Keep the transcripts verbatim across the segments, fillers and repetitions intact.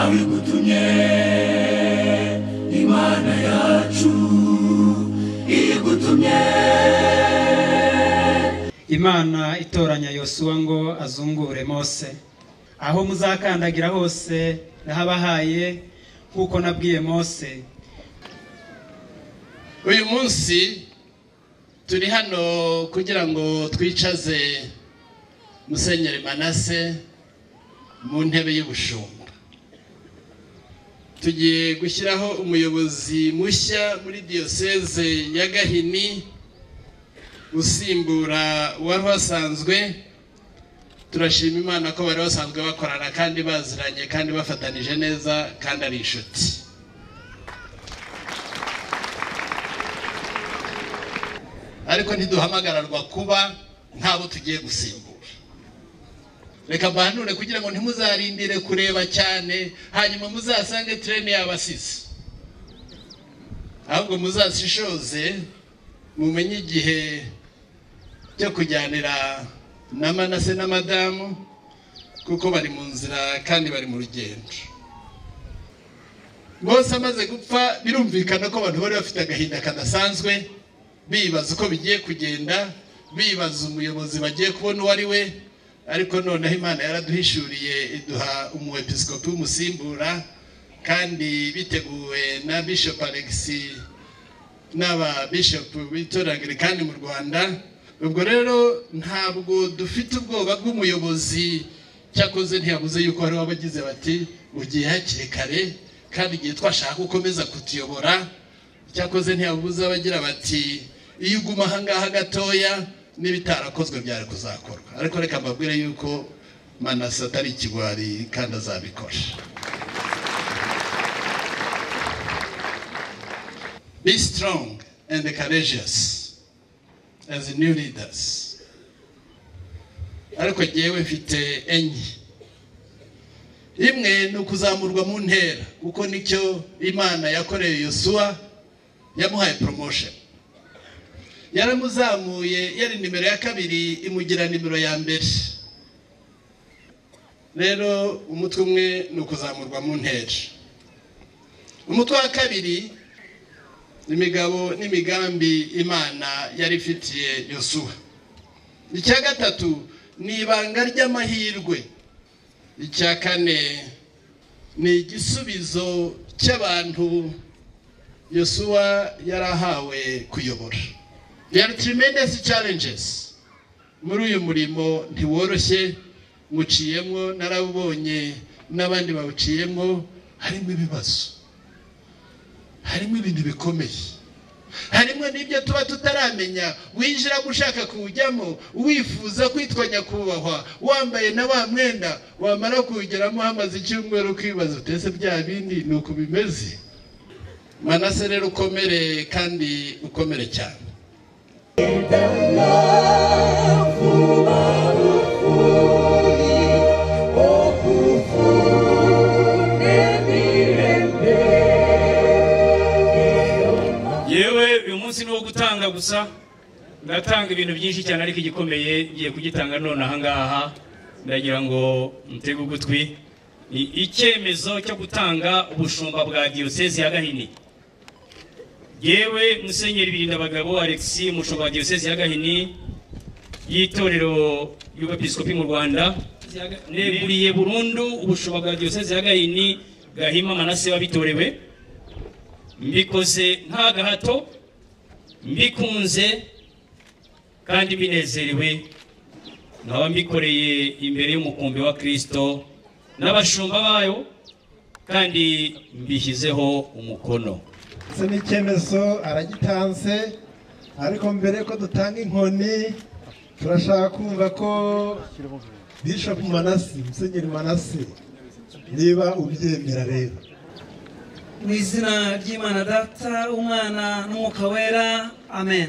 nawe gutumye Imana yacu igutumye. Imana itoranya Yosuwa ngo azungure Mose, aho muzakandagira hose nahabahaye kuko nabwiye Mose. Uyu munsi turi hano kugira ngo twicaze Musenyeri Manase mu ntebe y'ubushumba. Tugiye gushyiraho umuyobozi mushya muri diocese ya Gahini usimbura wari wasanzwe. Turashima Imana ko bari basanzwe bakorana kandi baziranye kandi bafatanije neza kandi ari inshuti. Ariko ntiduhamagararwa kuba ntabo tugiye gusimbura. Reka mbanure kugira ngo ntimuzarindire kureba cyane hanyuma muzasange treni y'abasisi, ahubwo muzashishoze mumenye igihe cyo kujyanira na Manase na madamu kuko bari mu nzira kandi bari mu rugendo. Mose amaze gupfa birumvikana ko abantu bari bafite agahinda kadasanzwe, bibaza uko bigiye kugenda, bibaza umuyobozi bagiye kubona uwo ari we. Ariko noneho Imana yaraduhishuriye iduha umuepiskopi w'umusimbura kandi biteguwe na Bishop Alexis n'aba bishop bitoragire kandi mu Rwanda. Ubwo rero ntabwo dufite ubwoba bw'umuyobozi, cyakoze ntiyabuze yuko hari abagize bati ugiye hakiri kare kandi igihe twashaka gukomeza kutuyobora. Cyakoze ntiyabuze abagira bati iyo uguma ahangaha gatoya n'ibitarakozwe byari kuzakorwa. Ariko reka mbabwire yuko Manase atari ikigwari kandi azabikora. Be strong and courageous as new leaders. Ariko jewe mfite enye. Imwe ni ukuzamurwa mu ntera kuko nicyo Imana yakoreye Yosuwa, yamuhaye promotion. Yaramuzamuye yari nimero ya kabiri imugira nimero ya mbere. Rero umutwe umwe ni ukuzamurwa mu ntera. Umutwe wa kabiri imigabo n'imigambi Imana yari ifitiye Yosuwa. Icya gatatu ni ibanga ry'amahirwe. Icya kane ni igisubizo cy'abantu Yosuwa yarahawe kuyobora. There are tremendous challenges. Muri uyu murimo ntiworoshye, muciyemo narabonye n'abandi bawuciyemo, harimo ibibazo, harimo ibintu bikomeye, harimo n'ibyo tuba tutaramenya. Winjira gushaka kuwujyamo wifuza kwitwa nyakubahwa, wambaye na wa mwenda, wamara kuwugeramo hamaze icyumweru kwibaza utese bya bindi ni uko bimeze. Manase rero ukomere kandi ukomere cyane. Yewe uyu munsi ni wo gutanga gusa, ndatanga ibintu byinshi cyane ariko igikomeye ngiye kugitanga none aha ngaha. Ndagira ngo mutege ugutwi. Ni icyemezo cyo gutanga ubushumba bwa diocese ya Gahini. Yewe Musenyeri Birindabagabo Alexis, umushumba wa diocese ya Gahini y'itorero y'Ubepiskopi mu Rwanda, neguriye burundu ubushumba bwa diocese ya Gahini Gahima Manase wabitorewe. Mbikoze nta gahato, mbikunze kandi binezerewe, nkaba mbikoreye imbere y'umukumbi wa Kristo n'abashumba bayo kandi mbishyizeho umukono. Se n'icyemezo aragitanze, ariko mbere ko dutanga inkoni turashaka kumva ko Bishop Manase, Musenyeri Manase, niba ubyemera rero. Mu izina ry'Imana Data, Umwana n'Umwuka Wera, amen.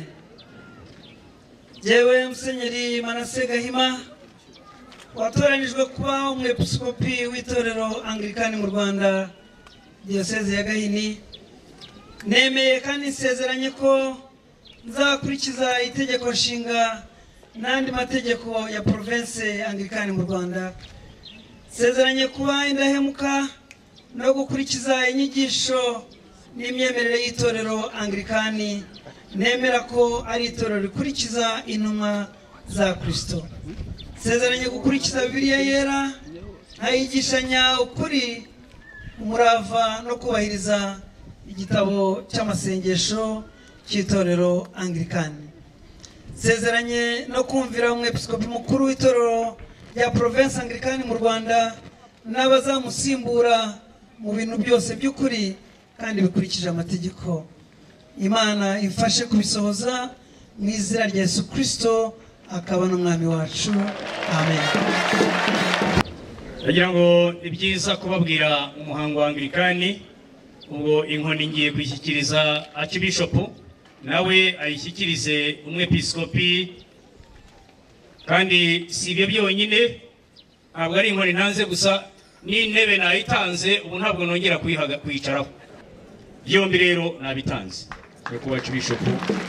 Jewe Musenyeri Manase Gahima watoranijwe kuba umwepiskopi w'itorero Anglikani mu Rwanda, diocese ya Gahini, nemeye kandi nsezeranye ko nzakurikiza itegeko nshinga n'andi mategeko ya province Anglikani mu Rwanda. Nsezeranye kuba indahemuka no gukurikiza inyigisho n'imyemerere y'itorero Anglikani, nemera ko ari itorero rikurikiza intumwa za Kristo. Nsezeranye gukurikiza Bibiliya yera, nkayigishanya ukuri, umurava no kubahiriza igitabo cy'amasengesho cy'itorero Anglikani. Nsezeranye no kumvira umwepiskopi mukuru w'itorero rya Province Anglikani mu Rwanda n'abazamusimbura mu bintu byose by'ukuri kandi bikurikije amategeko. Imana ifashe kubisohoza mu izina rya Yesu Kristo akaba n'umwami wacu. Amen. Ndagira ngo ibyiza kubabwira umuhango wa Anglikani, ubwo inkoni ngiye kwishyikiriza Archbishop, nawe ayishyikirize umwepiskopi, kandi si ibyo byonyine, ntabwo ari inkoni ntanze gusa, n'intebe nayitanze, ubu ntabwo nongera kuyihaga kwicaraho. Byombi rero nabitanze yo kuba Archbishop.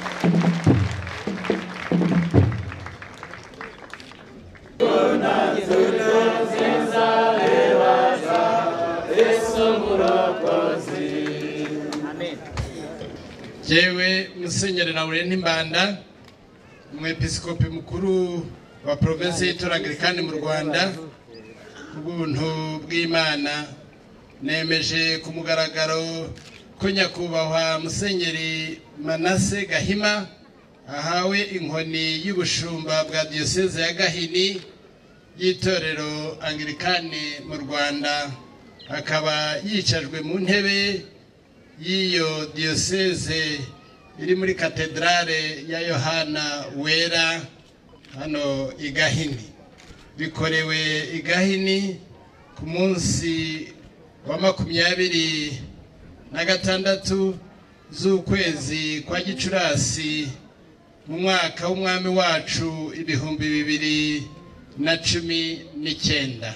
Jewe Musenyeri Laurent Mbanda, umwepiskopi mukuru wa province y'itorero Anglikani mu Rwanda, ubuntu bw'Imana nemeje ku mugaragaro ko nyakubahwa Musenyeri Manase Gahima ahawe inkoni y'ubushumba bwa diocese ya Gahini y'itorero Anglikani mu Rwanda, akaba yicajwe mu ntebe y'iyo diocese iri muri katedrale ya Yohana Wera hano i Gahini. Bikorewe i Gahini ku munsi wa makumyabiri na gatandatu z'ukwezi kwa Gicurasi mu mwaka w'umwami wacu ibihumbi bibiri na cumi n'icyenda.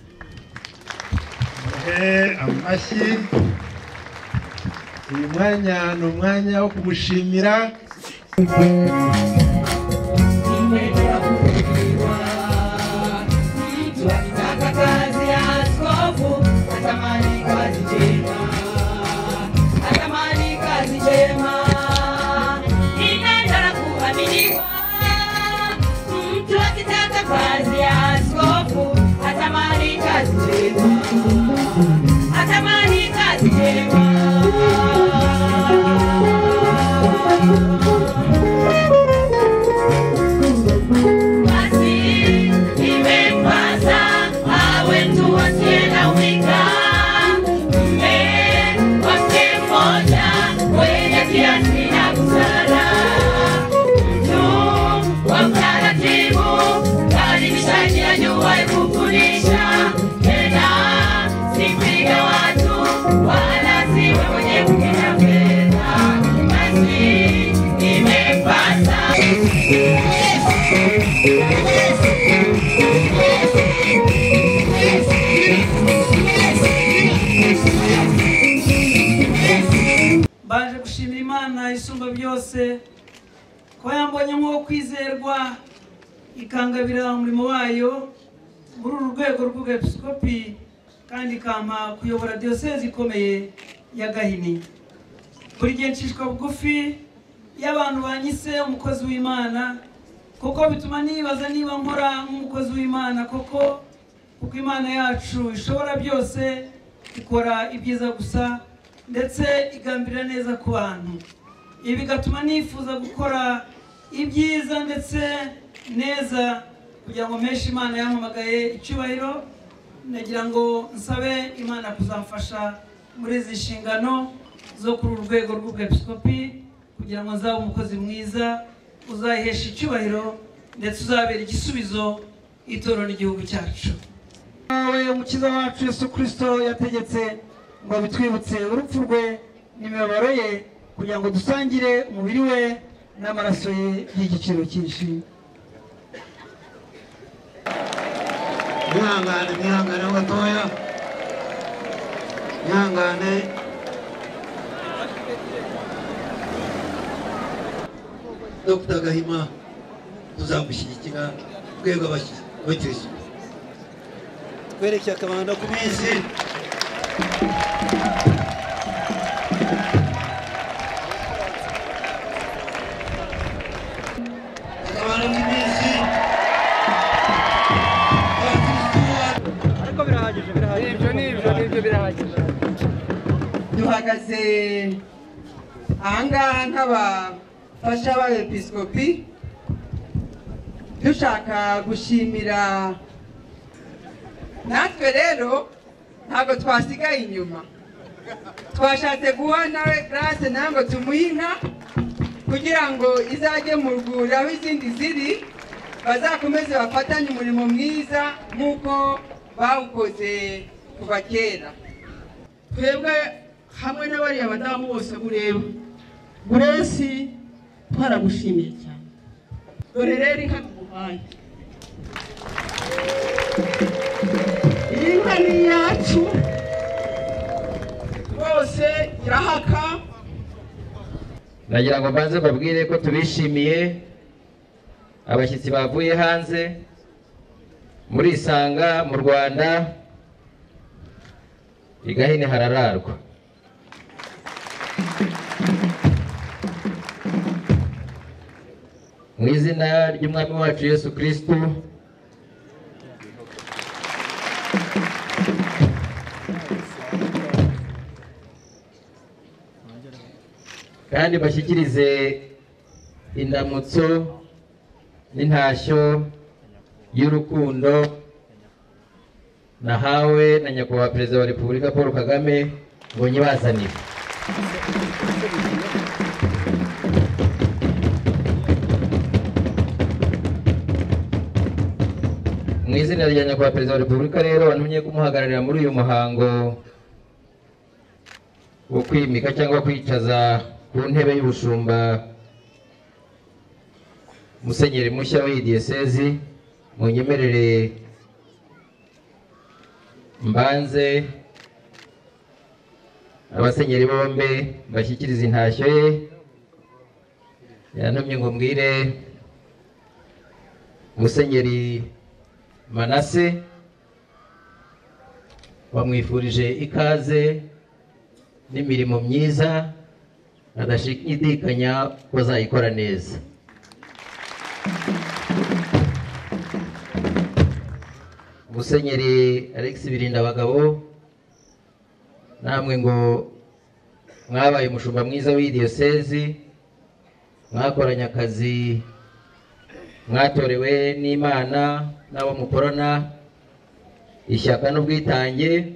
Amashyi. Uyu mwanya ni umwanya wo kumushimira. Baje gushimira Imana isumba byose ko yambonye nko kwizerwa ikangabira umurimo wayo muri uru rwego rw'ubwepiskopi, kandi ikampa kuyobora diocese ikomeye ya Gahini. Buri gihe nshishwa bugufi y'abantu banyise umukozi w'Imana, kuko bituma nibaza niba nkora nk'umukozi w'Imana koko, kuko Imana yacu ishobora byose, ikora ibyiza gusa ndetse igambirira neza ku bantu. Ibi bigatuma nifuza gukora ibyiza ndetse neza kugira ngo mpeshe Imana yampamagaye icyubahiro. Nagira ngo nsabe Imana kuzamfasha muri izi nshingano zo kuri uru rwego rw'ubwepiskopi, kugira ngo nzabe umukozi mwiza uzayihesha icyubahiro ndetse uzabera igisubizo itorero n'igihugu cyacu. Nawe umukiza wacu Yesu Kristo yategetse ngo bitwibutse urupfu rwe n'imibabaro ye, kugira ngo dusangire umubiri we n'amaraso ye y'igiciro cyinshi. Mwihangane, mwihangane ho gatoya, mwihangane. Dr Gahima tuzamushyigikira rwego abakirisitu. Twerekeye akabanda ku minsi. duhagaze ahangaha nk'abafasha b'abepiskopi dushaka gushimira. Natwe rero ntabwo twasigaye inyuma, twashatse guha nawe Grace ntabwo tumuhe inka kugira ngo izajye mu rwuri aho izindi ziri, bazakomeze bafatanye umurimo mwiza nk'uko bawukoze kuva kera. Twebwe hamwe n'abariya badamu bose mureba, Grace twaragushimiye cyane. Dore rero inka tuguhaye, iyi nka ni iyacu rwose irahaka. Nagira ngo mbanze mbabwire ko tubishimiye abashyitsi bavuye hanze muri Isanga mu Rwanda, igahini harararwa. Mu izina ry'umwami wacu Yesu Kristo, kandi bashyikirize indamutso n'intashyo y'urukundo nahawe na nyakubahwa Perezida wa Repubulika Paul Kagame ngo nyibazanire. Mu izina rya nyakubahwa Perezida wa Repubulika rero wantumye kumuhagararira muri uyu muhango wo kwimika cyangwa kwicaza ku ntebe y'ubushumba Musenyeri mushya w'iyi diyosezi, mu nyemerere mbanze abasenyeri bombe bashyikiriza intashyo ye. Yantumye ngo mbwire Musenyeri Manase bamwifurije ikaze n'imirimo myiza, adashidikanya ko azayikora neza. Musenyeri Alex Birindabagabo, namwe ngo mwabaye umushumba mwiza w'iyi diyosezi, mwakoranye akazi, mwatorewe n'Imana n'abo mukorana ishyaka n'ubwitange,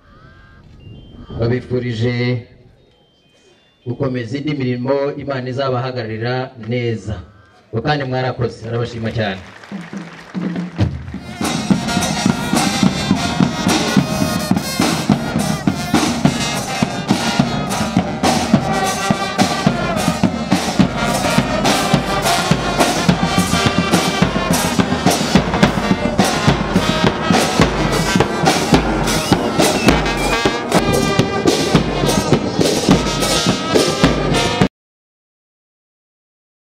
babifurije gukomeza indi mirimo Imana izabahagararira neza, kandi mwarakoze, arabashima cyane.